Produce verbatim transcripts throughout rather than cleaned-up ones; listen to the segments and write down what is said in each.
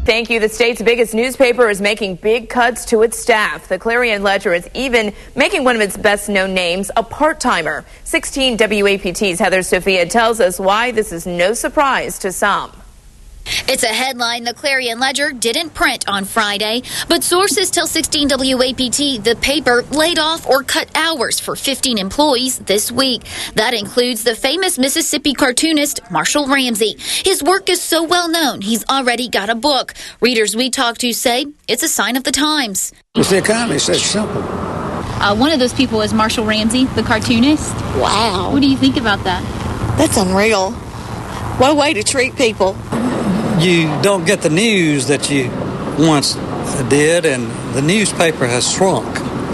Thank you. The state's biggest newspaper is making big cuts to its staff. The Clarion-Ledger is even making one of its best-known names a part-timer. sixteen W A P T's Heather Sophia tells us why this is no surprise to some. It's a headline the Clarion-Ledger didn't print on Friday, but sources tell sixteen W A P T the paper laid off or cut hours for fifteen employees this week. That includes the famous Mississippi cartoonist Marshall Ramsey. His work is so well known, he's already got a book. Readers we talked to say it's a sign of the times. It's the economy, it's that simple. Uh, one of those people is Marshall Ramsey, the cartoonist. Wow. What do you think about that? That's unreal. What a way to treat people. You don't get the news that you once did, and the newspaper has shrunk.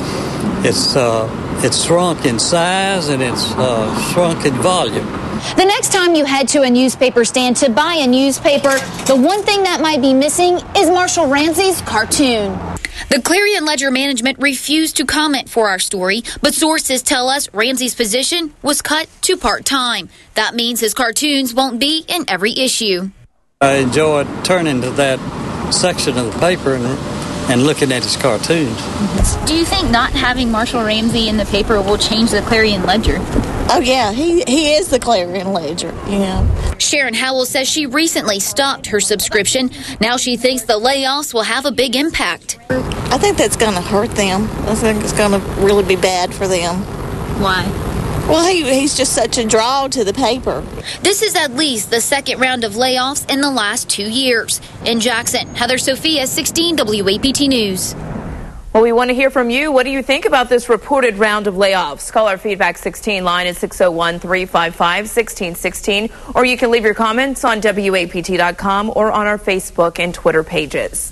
It's uh, it's shrunk in size, and it's uh, shrunk in volume. The next time you head to a newspaper stand to buy a newspaper, the one thing that might be missing is Marshall Ramsey's cartoon. The Clarion-Ledger management refused to comment for our story, but sources tell us Ramsey's position was cut to part-time. That means his cartoons won't be in every issue. I enjoyed turning to that section of the paper and, and looking at his cartoons. Do you think not having Marshall Ramsey in the paper will change the Clarion-Ledger? Oh, yeah, he, he is the Clarion-Ledger, you know. Sharon Howell says she recently stopped her subscription. Now she thinks the layoffs will have a big impact. I think that's going to hurt them. I think it's going to really be bad for them. Why? Well, he, he's just such a draw to the paper. This is at least the second round of layoffs in the last two years. In Jackson, Heather Sophia, sixteen W A P T News. Well, we want to hear from you. What do you think about this reported round of layoffs? Call our Feedback sixteen line at six oh one, three five five, one six one six, or you can leave your comments on W A P T dot com or on our Facebook and Twitter pages.